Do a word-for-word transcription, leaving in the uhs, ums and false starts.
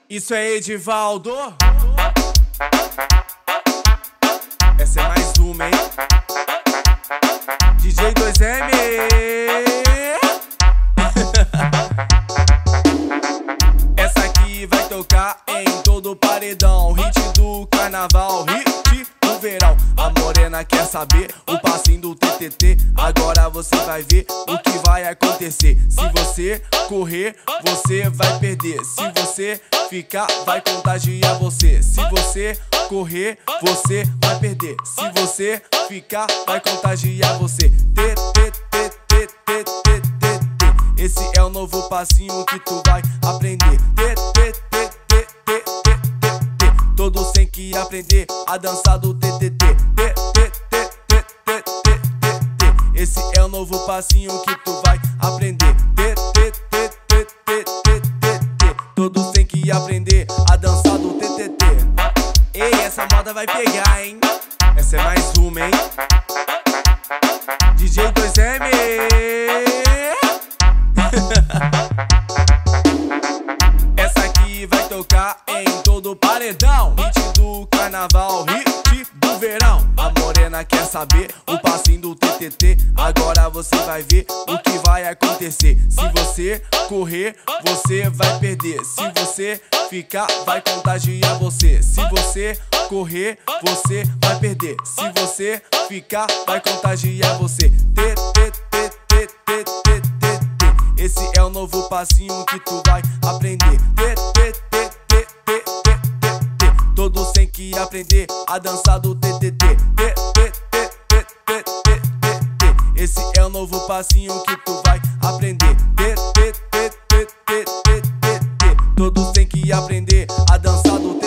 Isso é Edivaldo. Essa é mais uma, hein? D J dois M. Essa aqui vai tocar em todo o paredão. Hit do carnaval, hit do verão. A morena quer saber o passinho do T T T. Agora você vai ver o que vai acontecer. Se você correr, você vai perder. Se você ficar, vai contagiar você. Se você correr, você vai perder. Se você ficar, vai contagiar você. T, T, T, T, T, T, T, T. Esse é o novo passinho que tu vai aprender. T, T, T, T, T, T, T. Todos têm que aprender a dançar do T T T. T, T, T, T, T, T, T. Esse é o novo passinho que tu vai aprender. T, T, T, T, T, T, T. Todos têm que aprender a dançar do T T T. Ei, essa moda vai pegar, hein? Essa é mais uma, hein? D J dois M. Essa aqui vai tocar em todo o paredão. Hit do carnaval, hit do verão. A morena quer saber o passinho do T T T. Agora você vai ver o que vai acontecer. Se você correr, você vai perder. Se você ficar, vai contagiar você. Se você correr, você vai perder. Se você ficar, vai contagiar você. T, T, T, T, T, T, T, T. Esse é o novo passinho que tu vai aprender. T, T, T, T, T, T, T. Todos têm que aprender a dançar do T T T. T, T, T, T, T, T, T. Esse é o novo passinho que tu vai aprender. T, T, T, T, T, T, T. Todos têm que aprender a dançar do T T T.